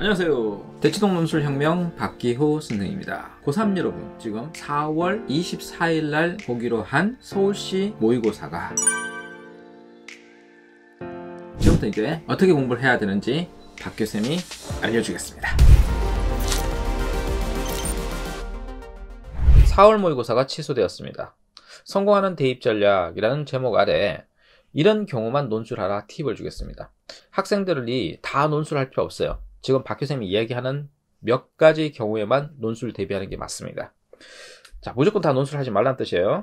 안녕하세요. 대치동 논술혁명 박기호 선생입니다. 고3 여러분, 지금 4월 24일 날 보기로 한 서울시 모의고사가 지금부터 이제 어떻게 공부를 해야 되는지 박 교수님이 알려주겠습니다. 4월 모의고사가 취소되었습니다. 성공하는 대입 전략이라는 제목 아래 이런 경우만 논술하라 팁을 주겠습니다. 학생들이 다 논술할 필요 없어요. 지금 박 교수님이 이야기하는 몇 가지 경우에만 논술 대비하는 게 맞습니다. 자, 무조건 다 논술하지 말라는 뜻이에요.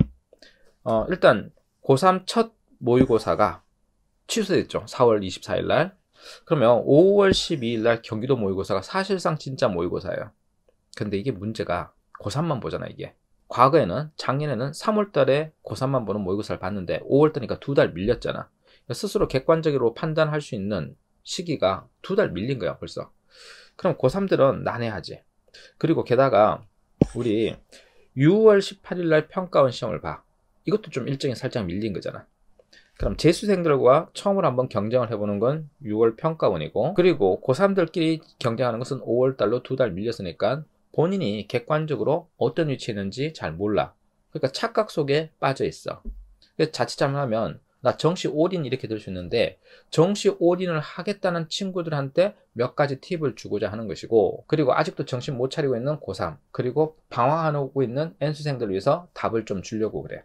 일단 고3 첫 모의고사가 취소됐죠. 4월 24일 날. 그러면 5월 12일 날 경기도 모의고사가 사실상 진짜 모의고사예요. 근데 이게 문제가 고3만 보잖아, 이게. 과거에는, 작년에는 3월 달에 고3만 보는 모의고사를 봤는데 5월 달이니까 2달 밀렸잖아. 스스로 객관적으로 판단할 수 있는 시기가 2달 밀린 거야, 벌써. 그럼 고3들은 난해하지. 그리고 게다가 우리 6월 18일 날 평가원 시험을 봐. 이것도 좀 일정이 살짝 밀린 거잖아. 그럼 재수생들과 처음으로 한번 경쟁을 해보는 건 6월 평가원이고, 그리고 고3들끼리 경쟁하는 것은 5월 달로 2달 밀렸으니까 본인이 객관적으로 어떤 위치에 있는지 잘 몰라. 그러니까 착각 속에 빠져 있어. 그래서 자칫 잘못하면 나 정시 올인 이렇게 들 수 있는데, 정시 올인을 하겠다는 친구들한테 몇 가지 팁을 주고자 하는 것이고, 그리고 아직도 정신 못 차리고 있는 고3, 그리고 방황하고 있는 N수생들을 위해서 답을 좀 주려고 그래.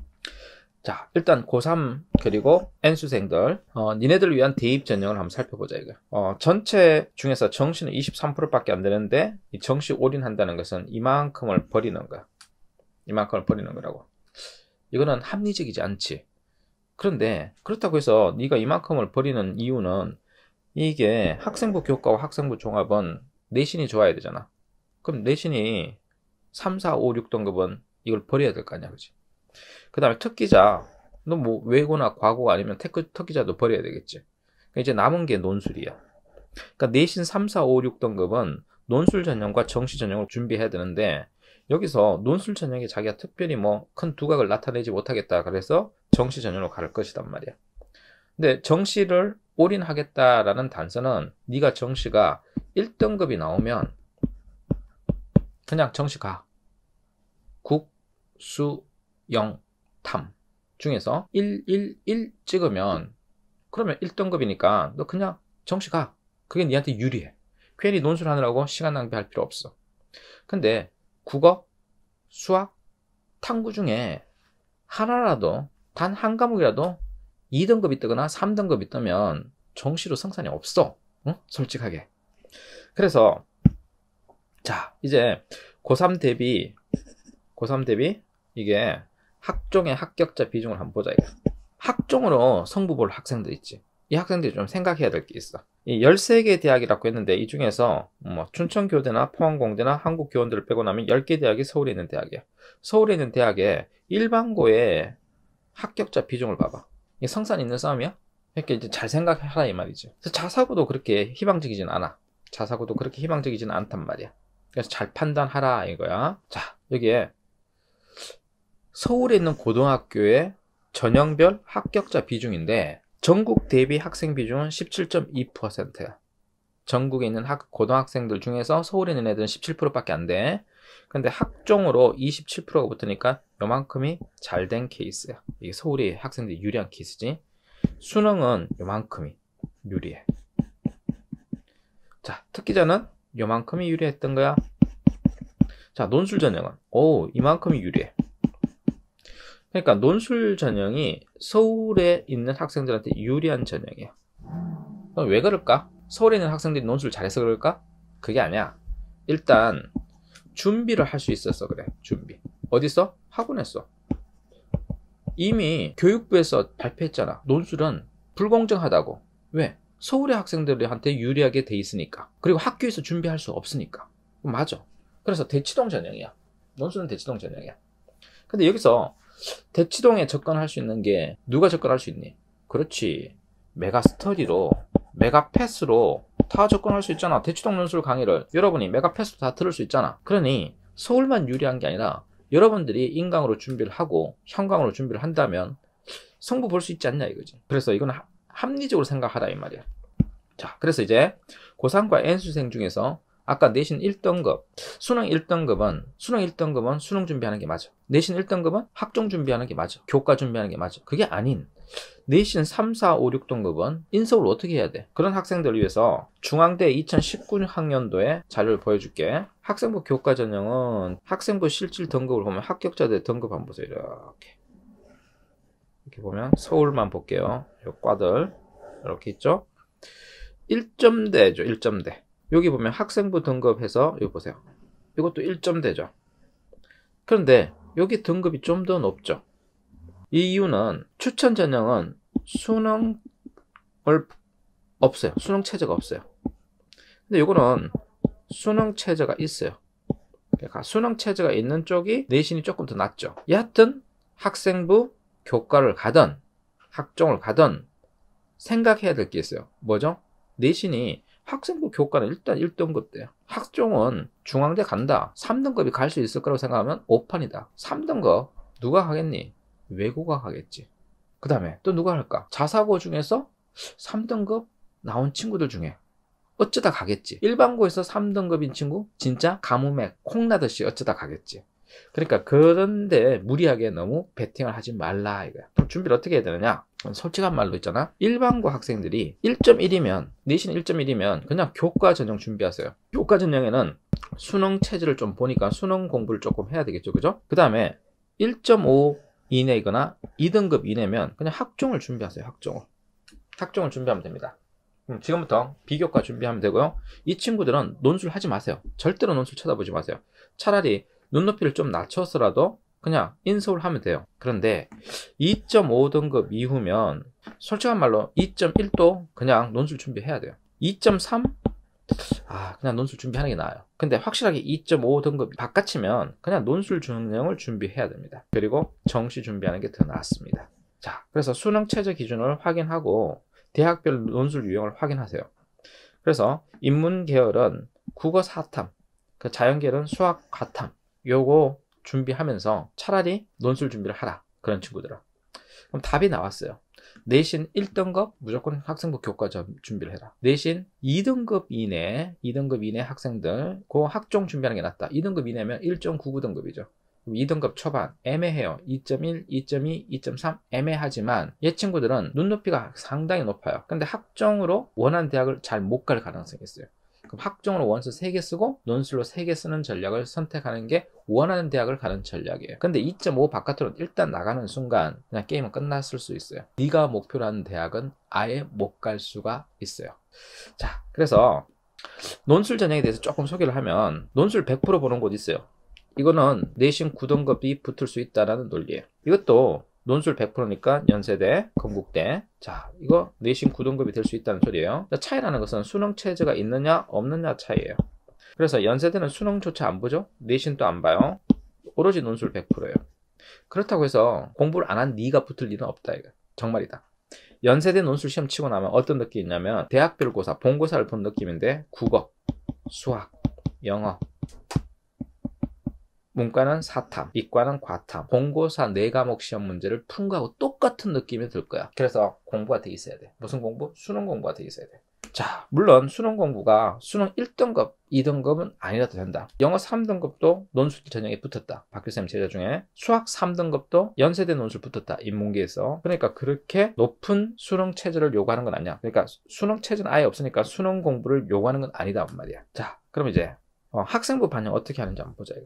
자, 일단 고3 그리고 N수생들, 니네들을 위한 대입 전형을 한번 살펴보자, 이거. 전체 중에서 정시는 23%밖에 안 되는데, 이 정시 올인한다는 것은 이만큼을 버리는 거야. 이만큼을 버리는 거라고. 이거는 합리적이지 않지. 그런데 그렇다고 해서 네가 이만큼을 버리는 이유는, 이게 학생부 교과와 학생부 종합은 내신이 좋아야 되잖아. 그럼 내신이 3, 4, 5, 6등급은 이걸 버려야 될 거 아니야, 그치? 그 다음에 특기자, 너 뭐 외고나 과고가 아니면 특기자도 버려야 되겠지. 그러니까 이제 남은 게 논술이야. 그러니까 내신 3, 4, 5, 6등급은 논술 전형과 정시 전형을 준비해야 되는데, 여기서 논술 전형에 자기가 특별히 뭐 큰 두각을 나타내지 못하겠다 그래서 정시 전형으로 갈 것이단 말이야. 근데 정시를 올인하겠다라는 단서는, 네가 정시가 1등급이 나오면 그냥 정시 가. 국, 수, 영, 탐 중에서 1, 1, 1 찍으면, 그러면 1등급이니까 너 그냥 정시 가. 그게 니한테 유리해. 괜히 논술하느라고 시간 낭비할 필요 없어. 근데 국어, 수학, 탐구 중에 하나라도, 단 한 과목이라도 2등급이 뜨거나 3등급이 뜨면 정시로 승산이 없어. 응? 솔직하게. 그래서 자, 이제 고3 대비 이게 학종의 합격자 비중을 한번 보자, 이거. 학종으로 성부 볼 학생들 있지. 이 학생들이 좀 생각해야 될 게 있어. 이 13개 대학이라고 했는데, 이 중에서 뭐 춘천교대나 포항공대나 한국교원들을 빼고 나면 10개 대학이 서울에 있는 대학이야. 서울에 있는 대학의 일반고의 합격자 비중을 봐봐. 이게 성산 있는 싸움이야? 그러니까 이제 잘 생각하라 이 말이지. 그래서 자사고도 그렇게 희망적이진 않아. 자사고도 그렇게 희망적이진 않단 말이야. 그래서 잘 판단하라 이거야. 자, 여기에 서울에 있는 고등학교의 전형별 합격자 비중인데, 전국 대비 학생 비중은 17.2%야. 전국에 있는 고등학생들 중에서 서울에 있는 애들은 17%밖에 안 돼. 근데 학종으로 27%가 붙으니까 요만큼이 잘 된 케이스야. 이게 서울의 학생들이 유리한 케이스지. 수능은 요만큼이 유리해. 자, 특기자는 요만큼이 유리했던 거야. 자, 논술 전형은 이만큼이 유리해. 그러니까 논술 전형이 서울에 있는 학생들한테 유리한 전형이야. 그럼 왜 그럴까? 서울에 있는 학생들이 논술을 잘해서 그럴까? 그게 아니야. 일단 준비를 할 수 있어서 그래. 준비. 어디서? 학원에서. 이미 교육부에서 발표했잖아. 논술은 불공정하다고. 왜? 서울의 학생들한테 유리하게 돼 있으니까. 그리고 학교에서 준비할 수 없으니까. 맞아. 그래서 대치동 전형이야. 논술은 대치동 전형이야. 근데 여기서 대치동에 접근할 수 있는 게, 누가 접근할 수 있니? 그렇지. 메가스터디로, 메가패스로 다 접근할 수 있잖아. 대치동 논술 강의를 여러분이 메가패스로 다 들을 수 있잖아. 그러니 서울만 유리한 게 아니라 여러분들이 인강으로 준비를 하고 현강으로 준비를 한다면 성부 볼 수 있지 않냐 이거지. 그래서 이건 합리적으로 생각하라 이 말이야. 자, 그래서 이제 고3과 N수생 중에서 아까 내신 1등급, 수능 1등급은 수능 준비하는 게 맞아. 내신 1등급은 학종 준비하는 게 맞아. 교과 준비하는 게 맞아. 그게 아닌 내신 3, 4, 5, 6등급은 인서울 어떻게 해야 돼? 그런 학생들을 위해서 중앙대 2019학년도에 자료를 보여줄게. 학생부 교과 전형은 학생부 실질 등급을 보면 합격자들 등급 한번 보세요. 이렇게 보면 서울만 볼게요. 요 과들 이렇게 있죠. 1점대죠. 1점대. 여기 보면 학생부 등급해서 여기 보세요. 이것도 1점대죠. 그런데 여기 등급이 좀 더 높죠. 이 이유는 추천 전형은 수능을 없어요. 수능 체제가 없어요. 근데 이거는 수능 체제가 있어요. 그러니까 수능 체제가 있는 쪽이 내신이 조금 더 낫죠. 여하튼 학생부 교과를 가든 학종을 가든 생각해야 될 게 있어요. 뭐죠? 내신이 학생부 교과는 일단 1등급 돼요. 학종은 중앙대 간다. 3등급이 갈 수 있을 거라고 생각하면 오판이다. 3등급 누가 하겠니? 외고가 하겠지. 그 다음에 또 누가 할까? 자사고 중에서 3등급 나온 친구들 중에 어쩌다 가겠지. 일반고에서 3등급인 친구 진짜 가뭄에 콩나듯이 어쩌다 가겠지. 그러니까 그런데 무리하게 너무 베팅을 하지 말라 이거야. 그럼 준비를 어떻게 해야 되느냐? 솔직한 말로 있잖아. 일반고 학생들이 1.1이면 내신 1.1이면 그냥 교과 전형 준비하세요. 교과 전형에는 수능 체제를 좀 보니까 수능 공부를 조금 해야 되겠죠. 그죠? 그 다음에 1.5 이내이거나 2등급 이내면 그냥 학종을 준비하세요. 학종을 준비하면 됩니다. 지금부터 비교과 준비하면 되고요. 이 친구들은 논술 하지 마세요. 절대로 논술 쳐다보지 마세요. 차라리 눈높이를 좀 낮춰서라도 그냥 인서울 하면 돼요. 그런데 2.5등급 이후면 솔직한 말로 2.1도 그냥 논술 준비해야 돼요. 2.3? 그냥 논술 준비하는 게 나아요. 근데 확실하게 2.5등급 바깥이면 그냥 논술 전형을 준비해야 됩니다. 그리고 정시 준비하는 게 더 낫습니다. 자, 그래서 수능 최저 기준을 확인하고 대학별 논술 유형을 확인하세요. 그래서 인문 계열은 국어 4탐, 그 자연계열은 수학 4탐, 요거 준비하면서 차라리 논술 준비를 하라. 그런 친구들은. 그럼 답이 나왔어요. 내신 1등급 무조건 학생부 교과 준비를 해라. 내신 2등급 이내 학생들 그 학종 준비하는 게 낫다. 2등급 이내면 1.99등급이죠. 2등급 초반 애매해요. 2.1, 2.2, 2.3 애매하지만 얘 친구들은 눈높이가 상당히 높아요. 근데 학종으로 원하는 대학을 잘 못 갈 가능성이 있어요. 그럼 학종으로 원서 3개 쓰고 논술로 3개 쓰는 전략을 선택하는 게 원하는 대학을 가는 전략이에요. 근데 2.5 바깥으로 일단 나가는 순간 그냥 게임은 끝났을 수 있어요. 네가 목표로 하는 대학은 아예 못 갈 수가 있어요. 자, 그래서 논술 전형에 대해서 조금 소개를 하면 논술 100% 보는 곳 있어요. 이거는 내신 9등급이 붙을 수 있다는 논리예요. 이것도 논술 100%니까 연세대, 건국대. 자, 이거 내신 9등급이 될 수 있다는 소리예요. 차이 나는 것은 수능 체제가 있느냐 없느냐 차이예요. 그래서 연세대는 수능조차 안 보죠. 내신도 안 봐요. 오로지 논술 100%예요. 그렇다고 해서 공부를 안 한 네가 붙을 일은 없다 이거. 정말이다. 연세대 논술 시험 치고 나면 어떤 느낌이 있냐면 대학별 고사, 본고사를 본 느낌인데 국어, 수학, 영어, 문과는 4탐, 이과는 과탐, 본고사 4과목 시험 문제를 푼 거하고 똑같은 느낌이 들 거야. 그래서 공부가 돼 있어야 돼. 무슨 공부? 수능 공부가 돼 있어야 돼. 자, 물론 수능 공부가 수능 1등급, 2등급은 아니라도 된다. 영어 3등급도 논술 전형에 붙었다. 박교쌤 제자 중에. 수학 3등급도 연세대 논술 붙었다. 인문계에서. 그러니까 그렇게 높은 수능 체제를 요구하는 건 아니야. 그러니까 수능 체제는 아예 없으니까 수능 공부를 요구하는 건 아니다 말이야. 자, 그럼 이제 학생부 반영 어떻게 하는지 한번 보자 이거.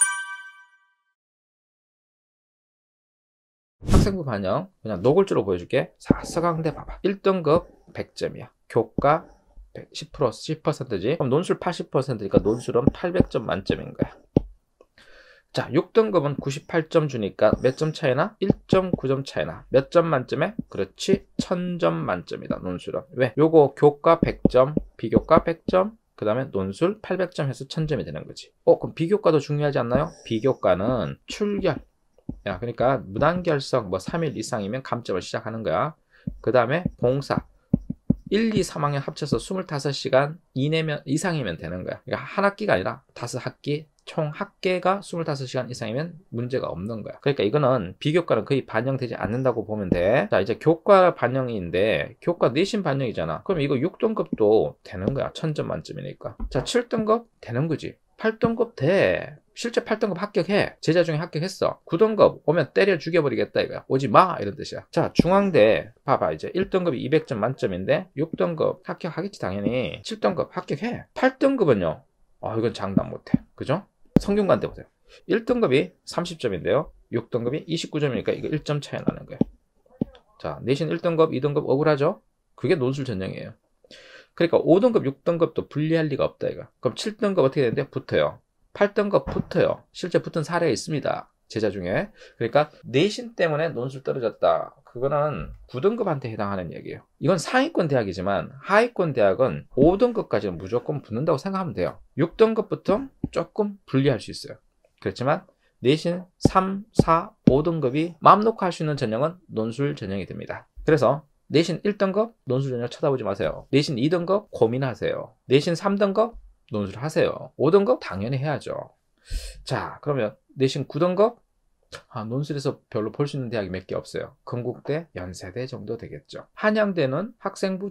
학생부 반영 그냥 노골적으로 보여줄게. 자, 서강대 봐봐. 1등급 100점이야. 교과 10%지. 그럼 논술 80%니까 논술은 800점 만점인 거야. 자, 6등급은 98점 주니까 몇 점 차이나? 1.9점 차이나. 몇 점 만점에? 그렇지, 1000점 만점이다. 논술은. 왜? 요거 교과 100점, 비교과 100점, 그 다음에 논술 800점 해서 1000점이 되는 거지. 그럼 비교과도 중요하지 않나요? 비교과는 출결. 야, 그러니까 무단결석 3일 이상이면 감점을 시작하는 거야. 그 다음에 봉사 1, 2, 3학년 합쳐서 25시간 이상이면 되는 거야. 그러니까 한 학기가 아니라 5학기 총 합계가 25시간 이상이면 문제가 없는 거야. 그러니까 이거는 비교과는 거의 반영되지 않는다고 보면 돼. 자, 이제 교과 반영인데 교과 내신 반영이잖아. 그럼 이거 6등급도 되는 거야. 1000점 만점이니까. 자, 7등급 되는 거지. 8등급 돼. 실제 8등급 합격해. 제자 중에 합격했어. 9등급 오면 때려 죽여버리겠다 이거야. 오지 마 이런 뜻이야. 자, 중앙대 봐봐. 이제 1등급이 200점 만점인데 6등급 합격하겠지 당연히. 7등급 합격해. 8등급은요. 이건 장담 못해. 그죠? 성균관대 보세요. 1등급이 30점인데요. 6등급이 29점이니까 이거 1점 차이 나는 거예요. 자, 내신 1등급, 2등급 억울하죠? 그게 논술 전형이에요. 그러니까 5등급, 6등급도 분리할 리가 없다 이거. 그럼 7등급 어떻게 되는데? 붙어요. 8등급 붙어요. 실제 붙은 사례가 있습니다. 제자 중에. 그러니까 내신 때문에 논술 떨어졌다. 그거는 9등급한테 해당하는 얘기예요. 이건 상위권 대학이지만 하위권 대학은 5등급까지는 무조건 붙는다고 생각하면 돼요. 6등급부터 조금 분리할 수 있어요. 그렇지만 내신 3, 4, 5등급이 마음 놓고 할 수 있는 전형은 논술 전형이 됩니다. 그래서 내신 1등급 논술 전형 쳐다보지 마세요. 내신 2등급 고민하세요. 내신 3등급 논술 하세요. 5등급 당연히 해야죠. 자, 그러면 내신 9등급 논술에서 별로 볼 수 있는 대학이 몇 개 없어요. 건국대, 연세대 정도 되겠죠. 한양대는 학생부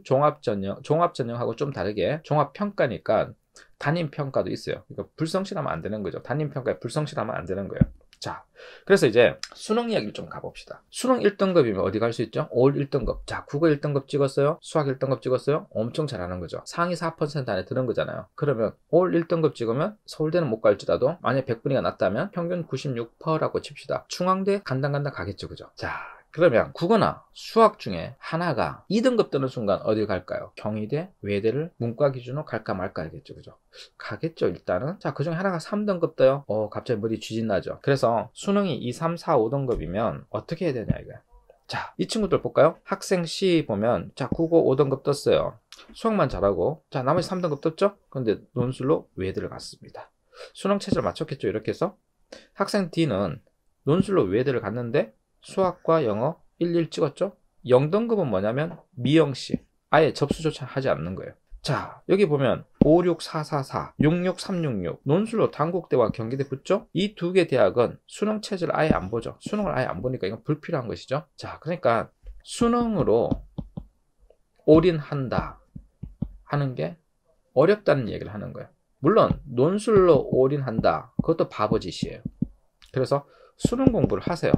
종합전형하고 좀 다르게 종합평가니까 단임평가도 있어요. 그러니까 불성실하면 안 되는 거죠. 단임평가에 불성실하면 안 되는 거예요. 자, 그래서 이제 수능 이야기를 좀 가봅시다. 수능 1등급이면 어디 갈 수 있죠? 올 1등급. 자, 국어 1등급 찍었어요? 수학 1등급 찍었어요? 엄청 잘하는 거죠. 상위 4% 안에 드는 거잖아요. 그러면 올 1등급 찍으면 서울대는 못 갈지라도 만약 100분위가 낮다면 평균 96%라고 칩시다. 중앙대 간당간당 가겠죠. 그죠? 자, 그러면 국어나 수학 중에 하나가 2등급 뜨는 순간 어디 갈까요? 경희대, 외대를 문과 기준으로 갈까 말까 하겠죠. 그죠? 가겠죠, 일단은. 자, 그 중에 하나가 3등급 떠요. 갑자기 머리 쥐진 나죠. 그래서 수능이 2, 3, 4, 5등급이면 어떻게 해야 되냐, 이거야. 자, 이 친구들 볼까요? 학생 C 보면, 자, 국어 5등급 떴어요. 수학만 잘하고, 자, 나머지 3등급 떴죠? 근데 논술로 외대를 갔습니다. 수능 체제를 맞췄겠죠, 이렇게 해서? 학생 D는 논술로 외대를 갔는데, 수학과 영어 11 찍었죠? 0등급은 뭐냐면 미영시. 아예 접수조차 하지 않는 거예요. 자, 여기 보면 56444, 66366 논술로 단국대와 경기대 붙죠? 이 두 개 대학은 수능 체제를 아예 안 보죠. 수능을 아예 안 보니까 이건 불필요한 것이죠. 자, 그러니까 수능으로 올인한다 하는 게 어렵다는 얘기를 하는 거예요. 물론 논술로 올인한다. 그것도 바보짓이에요. 그래서 수능 공부를 하세요.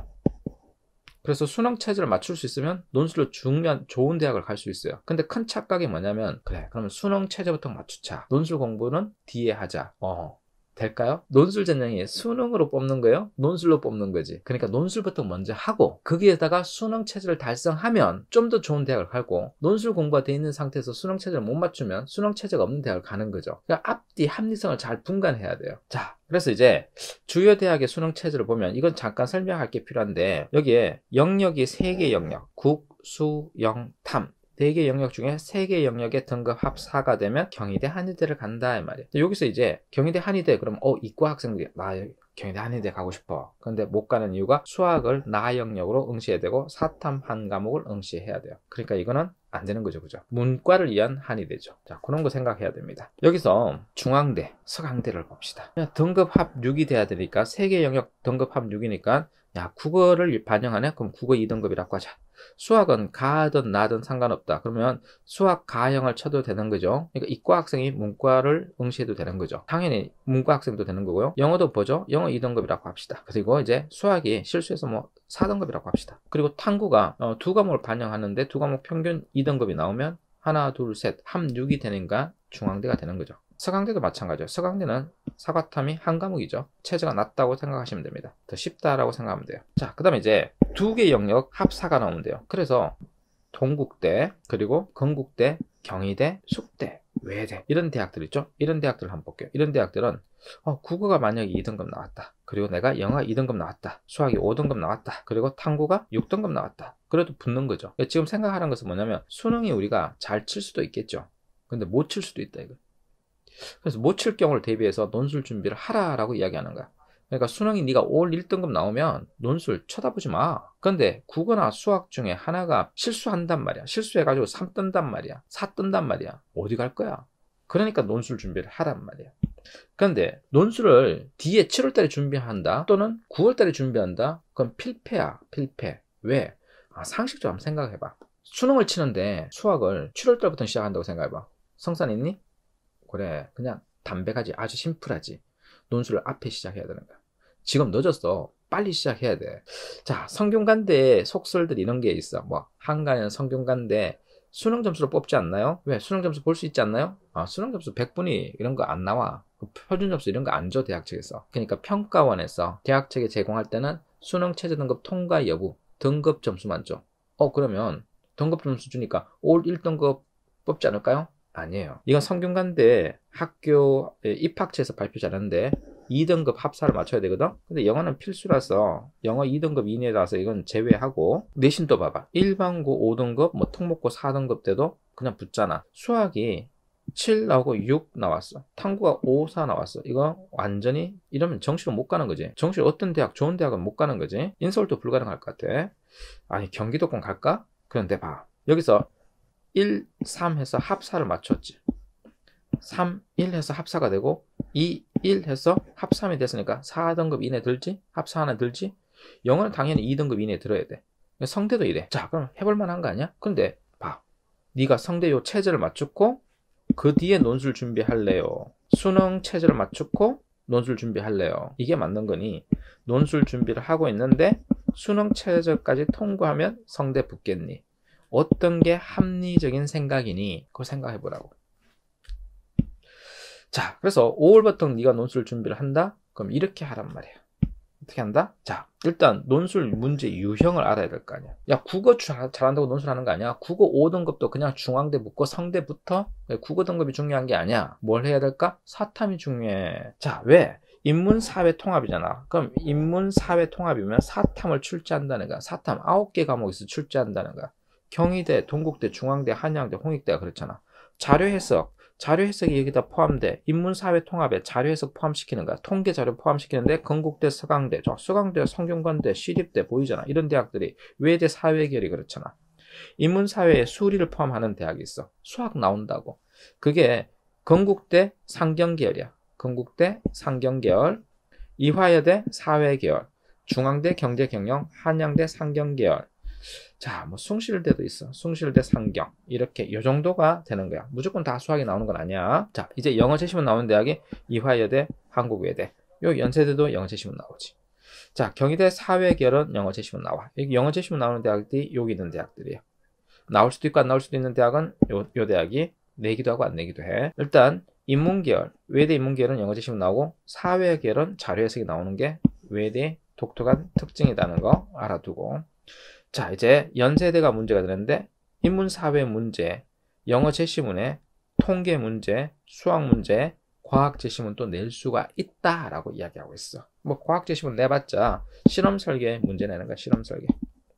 그래서 수능 체제를 맞출 수 있으면 논술로 좋은 대학을 갈 수 있어요. 근데 큰 착각이 뭐냐면, 그래, 그러면 수능 체제부터 맞추자. 논술 공부는 뒤에 하자. 될까요? 논술 전형이 수능으로 뽑는 거예요? 논술로 뽑는 거지. 그러니까 논술부터 먼저 하고 거기에다가 수능 체제를 달성하면 좀 더 좋은 대학을 가고, 논술 공부가 돼 있는 상태에서 수능 체제를 못 맞추면 수능 체제가 없는 대학을 가는 거죠. 그러니까 앞뒤 합리성을 잘 분간해야 돼요. 자, 그래서 이제 주요 대학의 수능 체제를 보면 이건 잠깐 설명할 게 필요한데, 여기에 영역이 3개 영역, 국, 수, 영, 탐 4개 영역 중에 3개 영역의 등급 합 4가 되면 경희대, 한의대를 간다 이 말이에요. 여기서 이제 경희대, 한의대 그러면 이과 학생들이 나 경희대, 한의대 가고 싶어. 근데 못 가는 이유가 수학을 나 영역으로 응시해야 되고 사탐 한 과목을 응시해야 돼요. 그러니까 이거는 안 되는 거죠. 그죠? 문과를 위한 한의대죠. 자, 그런 거 생각해야 됩니다. 여기서 중앙대, 서강대를 봅시다. 등급 합 6이 돼야 되니까 3개 영역 등급 합 6이니까 야, 국어를 반영하네? 그럼 국어 2등급이라고 하자. 수학은 가든 나든 상관없다. 그러면 수학 가형을 쳐도 되는 거죠. 그러니까 이과 학생이 문과를 응시해도 되는 거죠. 당연히 문과 학생도 되는 거고요. 영어도 보죠. 영어 2등급이라고 합시다. 그리고 이제 수학이 실수해서 4등급이라고 합시다. 그리고 탐구가 두 과목을 반영하는데 두 과목 평균 2등급이 나오면 하나, 둘, 셋, 합 6이 되니까 중앙대가 되는 거죠. 서강대도 마찬가지죠. 서강대는 사과탐이 한 과목이죠. 체제가 낮다고 생각하시면 됩니다. 더 쉽다라고 생각하면 돼요. 자, 그 다음에 이제 2개 영역 합 4가 나오면 돼요. 그래서 동국대, 그리고 건국대, 경희대, 숙대, 외대 이런 대학들 있죠. 이런 대학들을 한번 볼게요. 이런 대학들은 국어가 만약에 2등급 나왔다. 그리고 내가 영어 2등급 나왔다. 수학이 5등급 나왔다. 그리고 탐구가 6등급 나왔다. 그래도 붙는 거죠. 지금 생각하는 것은 뭐냐면 수능이 우리가 잘 칠 수도 있겠죠. 근데 못 칠 수도 있다 이거. 그래서 못 칠 경우를 대비해서 논술 준비를 하라라고 이야기하는 거야. 그러니까 수능이 네가 올 1등급 나오면 논술 쳐다보지 마. 근데 국어나 수학 중에 하나가 실수한단 말이야. 실수해가지고 3 뜬단 말이야. 4 뜬단 말이야. 어디 갈 거야? 그러니까 논술 준비를 하란 말이야. 그런데 논술을 뒤에 7월달에 준비한다 또는 9월달에 준비한다? 그럼 필패야, 필패. 왜? 상식적으로 한번 생각해봐. 수능을 치는데 수학을 7월달부터 시작한다고 생각해봐. 성산 있니? 그래, 그냥 담백하지, 아주 심플하지. 논술을 앞에 시작해야 되는 거야. 지금 늦었어. 빨리 시작해야 돼. 자, 성균관대에 속설들 이런 게 있어. 뭐 한간에는 성균관대 수능 점수를 뽑지 않나요? 왜? 수능 점수 볼 수 있지 않나요? 수능 점수 100분위 이런 거 안 나와. 표준 점수 이런 거 안 줘, 대학 측에서. 그러니까 평가원에서 대학 측에 제공할 때는 수능 최저 등급 통과 여부 등급 점수만 줘. 그러면 등급 점수 주니까 올 1등급 뽑지 않을까요? 아니에요. 이건 성균관대 학교 입학처에서 발표 잘하는데 2등급 합사를 맞춰야 되거든. 근데 영어는 필수라서 영어 2등급 이내라서 이건 제외하고, 내신도 봐봐. 일반고 5등급 뭐 특목고 4등급 때도 그냥 붙잖아. 수학이 7 나오고 6 나왔어. 탐구가 5, 4 나왔어. 이거 완전히 이러면 정시로 못 가는 거지. 정시로 어떤 대학, 좋은 대학은 못 가는 거지. 인서울도 불가능할 것 같아. 아니 경기도권 갈까? 그런데 봐. 여기서 1, 3 해서 합사를 맞췄지. 3, 1 해서 합사가 되고 2, 1 해서 합3이 됐으니까 4등급 이내 들지? 합사 하나 들지? 영어는 당연히 2등급 이내 들어야 돼. 성대도 이래. 자, 그럼 해볼 만한 거 아니야? 근데 봐. 네가 성대 요 체제를 맞추고 그 뒤에 논술 준비할래요? 수능 체제를 맞추고 논술 준비할래요? 이게 맞는 거니? 논술 준비를 하고 있는데 수능 체제까지 통과하면 성대 붙겠니? 어떤 게 합리적인 생각이니? 그걸 생각해 보라고. 자, 그래서 5월부터 네가 논술 준비를 한다? 그럼 이렇게 하란 말이야. 어떻게 한다? 자, 일단 논술 문제 유형을 알아야 될 거 아니야. 야, 국어 잘한다고 논술하는 거 아니야. 국어 5등급도 그냥 중앙대 붙고 성대부터 국어 등급이 중요한 게 아니야. 뭘 해야 될까? 사탐이 중요해. 자, 왜? 인문사회 통합이잖아. 그럼 인문사회 통합이면 사탐을 출제한다는 거야. 사탐 9개 과목에서 출제한다는 거야. 경희대, 동국대, 중앙대, 한양대, 홍익대가 그렇잖아. 자료해석이 여기다 포함돼. 인문사회 통합에 자료해석 포함시키는 거야. 통계자료 포함시키는데 건국대, 서강대, 서강대, 성균관대, 시립대 보이잖아. 이런 대학들이 외대 사회계열이 그렇잖아. 인문사회에 수리를 포함하는 대학이 있어. 수학 나온다고. 그게 건국대 상경계열이야. 건국대 상경계열, 이화여대 사회계열, 중앙대 경제경영, 한양대 상경계열. 자, 뭐 숭실대도 있어. 숭실대 상경. 이렇게 요 정도가 되는 거야. 무조건 다 수학이 나오는 건 아니야. 자, 이제 영어 제시문 나오는 대학이 이화여대, 한국외대. 요 연세대도 영어 제시문 나오지. 자, 경희대 사회계열은 영어 제시문 나와. 여기 영어 제시문 나오는 대학들이 여기 있는 대학들이에요. 나올 수도 있고 안 나올 수도 있는 대학은 요 대학이 내기도 하고 안 내기도 해. 일단 인문계열, 외대 인문계열은 영어 제시문 나오고 사회계열은 자료해석이 나오는 게 외대 독특한 특징이라는 거 알아두고, 자, 이제 연세대가 문제가 되는데 인문사회 문제, 영어 제시문에 통계 문제, 수학 문제, 과학 제시문 또 낼 수가 있다라고 이야기하고 있어. 뭐 과학 제시문 내봤자 실험 설계 문제 내는 거야. 실험 설계.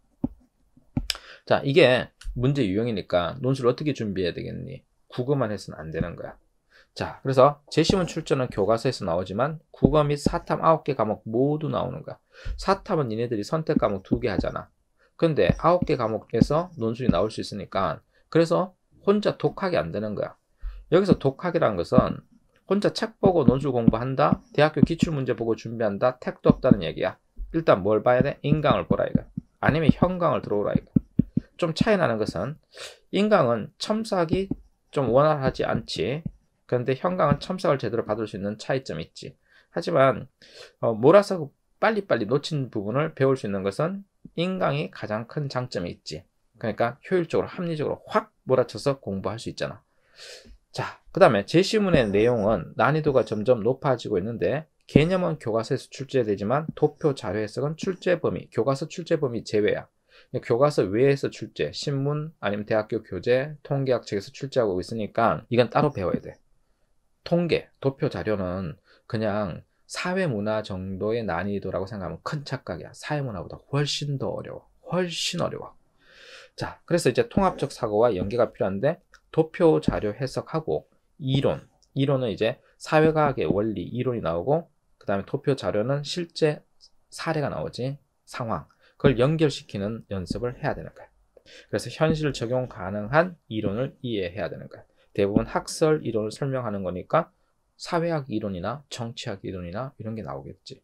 자, 이게 문제 유형이니까 논술 어떻게 준비해야 되겠니? 국어만 해서는 안 되는 거야. 자, 그래서 제시문 출제는 교과서에서 나오지만 국어 및 사탐 9개 과목 모두 나오는 거야. 사탐은 니네들이 선택 과목 2개 하잖아. 근데 9개 과목에서 논술이 나올 수 있으니까, 그래서 혼자 독학이 안 되는 거야. 여기서 독학이라는 것은 혼자 책 보고 논술 공부한다, 대학교 기출문제 보고 준비한다, 택도 없다는 얘기야. 일단 뭘 봐야 돼? 인강을 보라 이거. 아니면 현강을 들어오라 이거. 좀 차이 나는 것은 인강은 첨삭이 좀 원활하지 않지. 그런데 현강은 첨삭을 제대로 받을 수 있는 차이점이 있지. 하지만 몰아서 빨리빨리 놓친 부분을 배울 수 있는 것은 인강이 가장 큰 장점이 있지. 그러니까 효율적으로 합리적으로 확 몰아쳐서 공부할 수 있잖아. 자, 그 다음에 제시문의 내용은 난이도가 점점 높아지고 있는데 개념은 교과서에서 출제되지만 도표 자료 해석은 출제 범위, 교과서 출제 범위 제외야. 교과서 외에서 출제, 신문 아니면 대학교 교재, 통계학 책에서 출제하고 있으니까 이건 따로 배워야 돼. 통계, 도표 자료는 그냥 사회문화 정도의 난이도라고 생각하면 큰 착각이야. 사회문화보다 훨씬 더 어려워. 훨씬 어려워. 자, 그래서 이제 통합적 사고와 연계가 필요한데 도표 자료 해석하고 이론은 이제 사회과학의 원리, 이론이 나오고 그 다음에 도표 자료는 실제 사례가 나오지, 상황. 그걸 연결시키는 연습을 해야 되는 거야. 그래서 현실 적용 가능한 이론을 이해해야 되는 거야. 대부분 학설 이론을 설명하는 거니까 사회학 이론이나 정치학 이론이나 이런 게 나오겠지.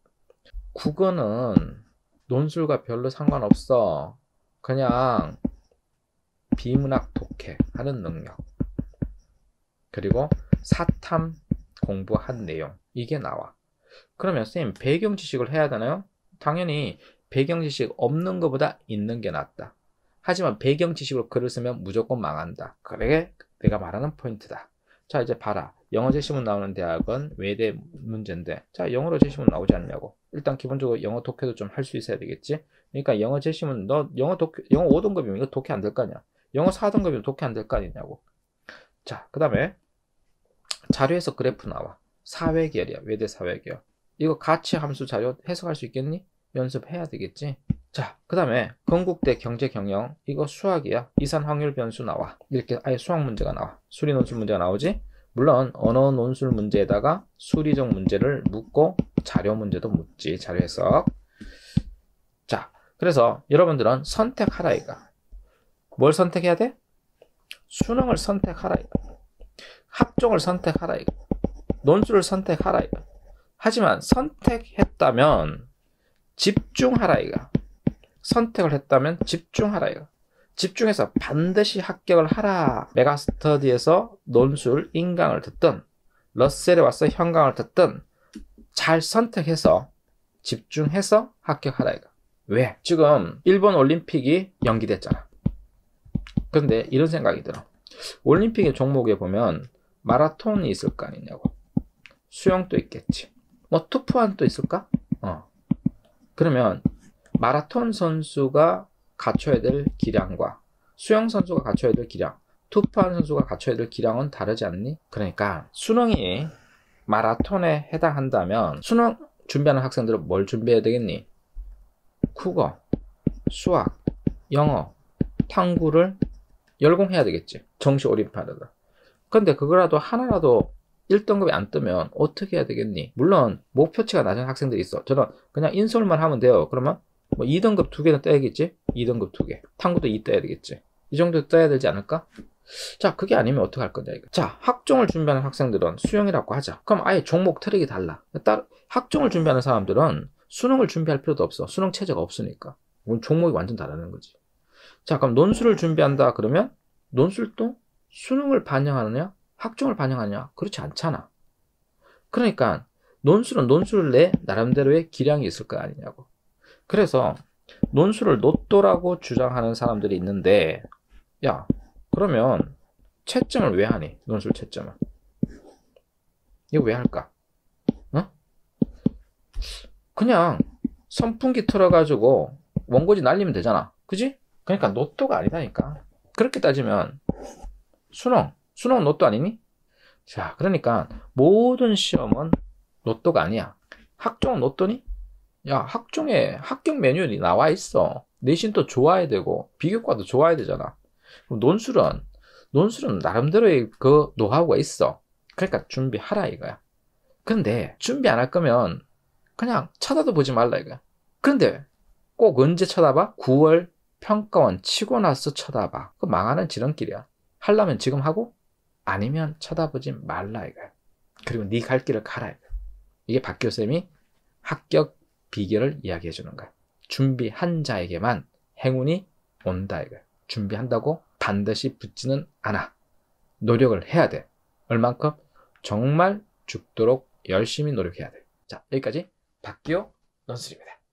국어는 논술과 별로 상관없어. 그냥 비문학 독해 하는 능력, 그리고 사탐 공부한 내용, 이게 나와. 그러면 선생님 배경 지식을 해야 되나요? 당연히 배경 지식 없는 것보다 있는 게 낫다. 하지만 배경 지식으로 글을 쓰면 무조건 망한다. 그게 내가 말하는 포인트다. 자, 이제 봐라. 영어 제시문 나오는 대학은 외대 문제인데, 자, 영어로 제시문 나오지 않냐고. 일단 기본적으로 영어 독해도 좀 할 수 있어야 되겠지. 그러니까 영어 제시문, 너 영어 5등급이면 이거 독해 안 될 거 아니야. 영어 4등급이면 독해 안 될 거 아니냐고. 자, 그 다음에 자료에서 그래프 나와. 사회계열이야. 외대 사회계열. 이거 가치 함수 자료 해석할 수 있겠니? 연습해야 되겠지. 자, 그 다음에 건국대 경제경영, 이거 수학이야. 이산 확률 변수 나와. 이렇게 아예 수학 문제가 나와. 수리 논술 문제가 나오지. 물론 언어 논술 문제에다가 수리적 문제를 묻고 자료 문제도 묻지. 자료 해석. 자, 그래서 여러분들은 선택하라 이거. 뭘 선택해야 돼? 수능을 선택하라 이거. 학종을 선택하라 이거. 논술을 선택하라 이거. 하지만 선택했다면 집중하라 이거. 선택을 했다면 집중하라 이거. 집중해서 반드시 합격을 하라. 메가스터디에서 논술 인강을 듣든 러셀에 와서 현강을 듣든 잘 선택해서 집중해서 합격하라 이거. 왜? 지금 일본 올림픽이 연기됐잖아. 그런데 이런 생각이 들어. 올림픽의 종목에 보면 마라톤이 있을 거 아니냐고. 수영도 있겠지. 뭐 투푸환도 있을까? 그러면 마라톤 선수가 갖춰야 될 기량과 수영 선수가 갖춰야 될 기량, 투푸환 선수가 갖춰야 될 기량은 다르지 않니? 그러니까 수능이 마라톤에 해당한다면 수능 준비하는 학생들은 뭘 준비해야 되겠니? 국어, 수학, 영어, 탐구를 열공해야 되겠지. 정시 올인하려다. 근데 그거라도 하나라도 1등급이 안 뜨면 어떻게 해야 되겠니? 물론 목표치가 낮은 학생들이 있어. 저는 그냥 인솔만 하면 돼요. 그러면 뭐 2등급 2개는 떠야겠지? 2등급 2개. 탐구도 2 떠야 되겠지. 이 정도 떠야 되지 않을까? 자, 그게 아니면 어떻게 할 거냐 이거. 자, 학종을 준비하는 학생들은 수영이라고 하자. 그럼 아예 종목 트랙이 달라. 학종을 준비하는 사람들은 수능을 준비할 필요도 없어. 수능 체제가 없으니까. 종목이 완전 다르는 거지. 자, 그럼 논술을 준비한다 그러면 논술도 수능을 반영하느냐? 학종을 반영하느냐? 그렇지 않잖아. 그러니까 논술은 논술을 내 나름대로의 기량이 있을 거 아니냐고. 그래서 논술을 노또라고 주장하는 사람들이 있는데, 야, 그러면 채점을 왜 하니? 논술 채점을. 이거 왜 할까? 그냥 선풍기 틀어가지고 원고지 날리면 되잖아. 그지? 그러니까 노또가 아니다니까. 그렇게 따지면 수능 노또 아니니? 자, 그러니까 모든 시험은 노또가 아니야. 학종은 노또니? 야, 학종에 합격 매뉴얼이 나와 있어. 내신도 좋아야 되고 비교과도 좋아야 되잖아. 그럼 논술은 나름대로의 그 노하우가 있어. 그러니까 준비하라 이거야. 근데 준비 안 할 거면 그냥 쳐다도 보지 말라 이거야. 근데 꼭 언제 쳐다봐? 9월 평가원 치고 나서 쳐다봐. 그 망하는 지름길이야. 하려면 지금 하고 아니면 쳐다보지 말라 이거야. 그리고 네 갈 길을 가라 이거야. 이게 박교쌤이 합격 비결을 이야기해 주는 거야. 준비한 자에게만 행운이 온다 이거야. 준비한다고 반드시 붙지는 않아. 노력을 해야 돼. 얼만큼? 정말 죽도록 열심히 노력해야 돼. 자, 여기까지 박기호 논술입니다.